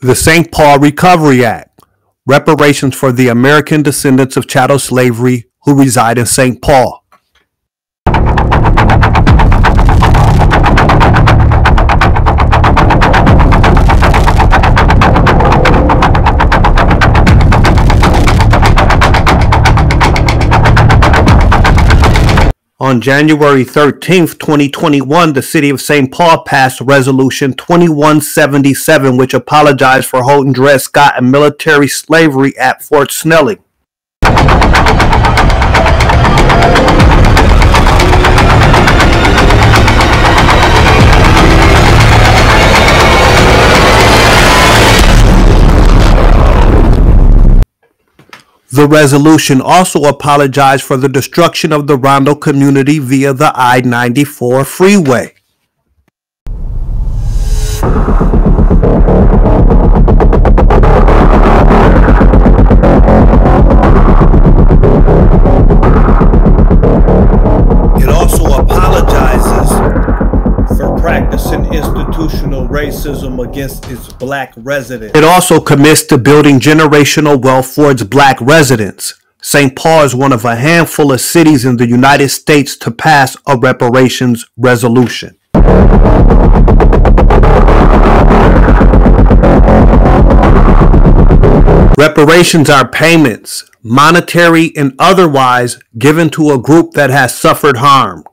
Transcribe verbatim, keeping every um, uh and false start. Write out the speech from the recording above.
The Saint Paul Recovery Act, reparations for the American descendants of chattel slavery who reside in Saint Paul. On January thirteenth, twenty twenty-one, the City of Saint Paul passed Resolution twenty-one seventy-seven, which apologized for holding Dred Scott and military slavery at Fort Snelling. The resolution also apologized for the destruction of the Rondo community via the I ninety-four freeway. It also apologizes for practicing institutional racism against its black residents. It also commits to building generational wealth for its black residents. Saint Paul is one of a handful of cities in the United States to pass a reparations resolution. Reparations are payments, monetary and otherwise, given to a group that has suffered harm,